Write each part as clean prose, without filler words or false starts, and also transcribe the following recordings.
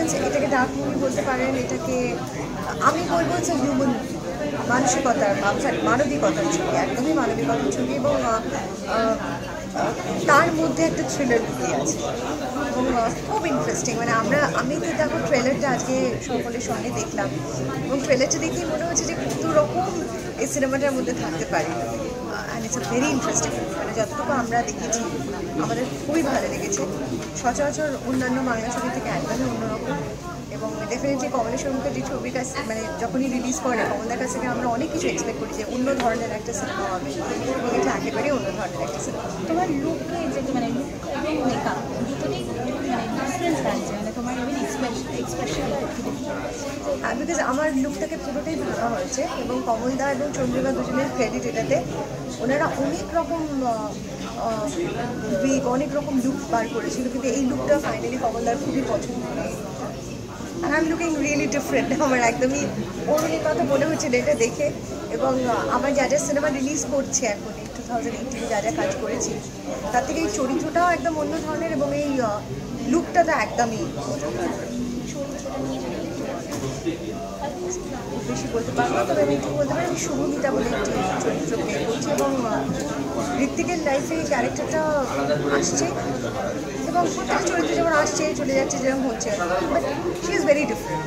Sense এটাকে dark movie বলতে পারেন, এটাকে আমি বলবো যে হিউম্যান মানসিকতার মানবিকতার ছবি, একদমই মানবিকতার ছবি, এবং তার মধ্যে একটা থ্রিলার লুকিয়ে আছে এবং খুব ইন্টারেস্টিং। মানে আমি তো দেখো ট্রেলারটা আজকে সকলের সঙ্গে দেখলাম এবং ট্রেলারটা দেখেই মনে হচ্ছে যে কত রকম এই সিনেমাটার মধ্যে থাকতে পারে। And it's a very interesting, মানে যতটুকু আমরা দেখেছি আমাদের খুবই ভালো লেগেছে। সচরাচর অন্যান্য বাংলা ছবি থেকে একদমই অন্যরকম, এবং ডেফিনেটলি কমলেশ্বর মুখার্জি ছবির কাছে মানে যখনই রিলিজ করে কমলদার কাছ থেকে আমরা অনেক কিছু এক্সপেক্ট করি যে অন্য ধরনের একটা সিনেমা হবে, এবং এটা একেবারেই অন্য ধরনের একটা সিনেমা। তোমার লুককে যে মানে লুক এবং মেকআপ দুটোতেই মানে ডিফারেন্স লাগছে, মানে তোমার ইভেন এক্সপ্রেশন বিকজ আমার লুকটাকে পুরোটাই ভাঙা হয়েছে, এবং কমলদা এবং চন্দ্রিমা দুজনের ক্রেডিট এটাতে। ওনারা অনেক রকম অনেক রকম লুক বার করেছিল, কিন্তু এই লুকটা ফাইনালি কমলদার খুবই পছন্দ করে। আর I am looking really different, আমার একদমই অরুণির কথা মনে হচ্ছিল এটা দেখে। এবং আমার যা যা সিনেমা রিলিজ করছে এখন এই 2018 যা যা কাজ করেছি তার থেকে এই চরিত্রটাও একদম অন্য ধরনের, এবং এই লুকটা তো একদমই বেশি বলতে পারবো না, তবে আমি একটু বলতে পারি আমি শুভমিতা বলে একটি চরিত্র প্লে করছি, এবং ঋত্বিকের লাইফে এই ক্যারেক্টারটা আসছে এবং প্রত্যেকটা চরিত্র যেমন আসছে চলে যাচ্ছে যেরকম হচ্ছে, but she is very different.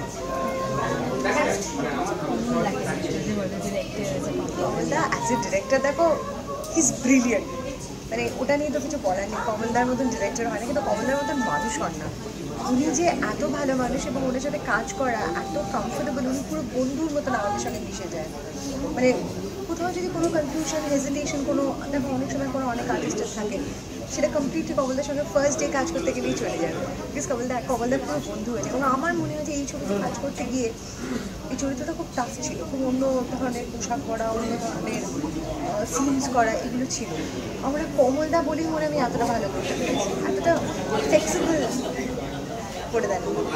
কমলদা অ্যাজ এ ডিরেক্টর দেখো হি ইজ ব্রিলিয়েন্ট, মানে ওটা নিয়ে তো কিছু বলার নেই। কমলদার মতন ডিরেক্টর হয় না, কিন্তু কমলদার মতন মানুষ হন না। উনি যে এত ভালো মানুষ এবং ওনার সাথে কাজ করা এত কমফোর্টেবল, উনি পুরো বন্ধুর মতন আমাদের সঙ্গে মিশে যায়। মানে কোথাও যদি কোনো কনফিউশন হেজিটেশন কোনো দেখো অনেক সময় কোনো অনেক আর্টিস্টের থাকে, সেটা কমপ্লিটলি কমলদার সঙ্গে ফার্স্ট ডে কাজ করতে গেলেই চলে যাবে, বিকজ কমলদার পুরো বন্ধু হয়েছে। এবং আমার মনে হয় যে এই ছবিতে কাজ করতে গিয়ে এই চরিত্রটা খুব টাফ ছিল, খুব অন্য ধরনের পোশাক পরা, অন্য ধরনের সিনস করা, এগুলো ছিল। আমরা কমলদা বলেই মনে আমি এতটা ভালো করতে পেরেছি, এতটা ফ্লেক্সিবল করে দেন।